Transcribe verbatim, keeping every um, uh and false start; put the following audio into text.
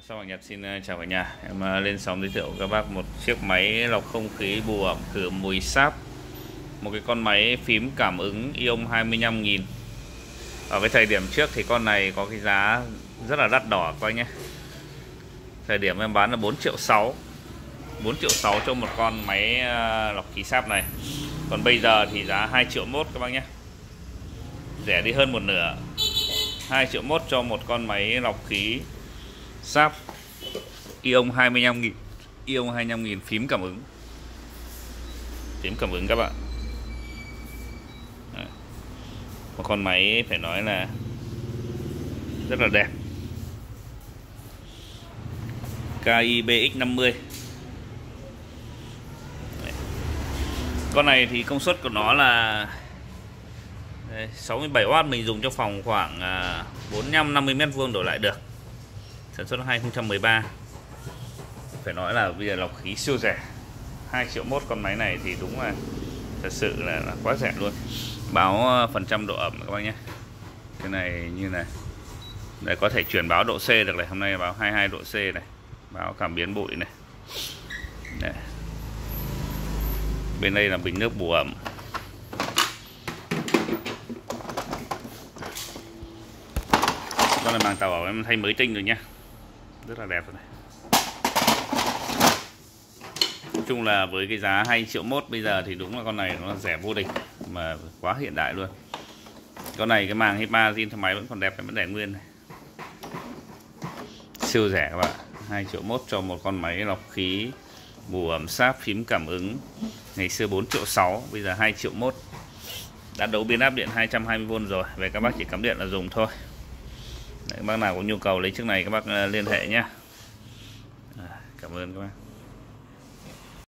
Sau Hoàng Nhật xin chào cả nhà. Em lên sóng giới thiệu các bác một chiếc máy lọc không khí bù ẩm khử mùi sáp. Một cái con máy phím cảm ứng ion hai mươi lăm nghìn. Ở cái thời điểm trước thì con này có cái giá rất là đắt đỏ các anh nhé. Thời điểm em bán là bốn triệu sáu. bốn triệu sáu cho một con máy lọc khí sáp này. Còn bây giờ thì giá hai triệu mốt các bác nhé. Rẻ đi hơn một nửa. hai triệu mốt cho một con máy lọc khí sáp ion hai mươi lăm nghìn. ion hai mươi lăm nghìn phím cảm ứng. Phím cảm ứng các bạn. Đấy. Một con máy phải nói là rất là đẹp. ca i bê ích năm mươi. Đấy. Con này thì công suất của nó là sáu mươi bảy oát, mình dùng cho phòng khoảng bốn mươi lăm năm mươi mét vuông đổ lại được. Sản xuất năm hai không một ba. Phải nói là bây giờ lọc khí siêu rẻ. hai triệu mốt con máy này thì đúng là thật sự là, là quá rẻ luôn. Báo phần trăm độ ẩm các bác nhé. Cái này như này. Đây có thể chuyển báo độ C được này. Hôm nay báo hai mươi hai độ C này. Báo cảm biến bụi này. Đây. Bên đây là bình nước bù ẩm. Con này màng tàu em thay mới tinh rồi nhá. Rất là đẹp rồi này. Nói chung là với cái giá hai triệu mốt bây giờ thì đúng là con này nó rẻ vô địch mà quá hiện đại luôn. Con này cái màng HEPA zin thang máy vẫn còn đẹp, vẫn để nguyên này. Siêu rẻ các bạn. hai triệu mốt cho một con máy lọc khí bù ẩm sáp phím cảm ứng. Ngày xưa bốn triệu sáu, bây giờ hai triệu mốt. Đã đấu biến áp điện hai trăm hai mươi vôn rồi. Về các bác chỉ cắm điện là dùng thôi. Đấy, các bác nào có nhu cầu lấy chiếc này các bác liên hệ nhé. À, cảm ơn các bác.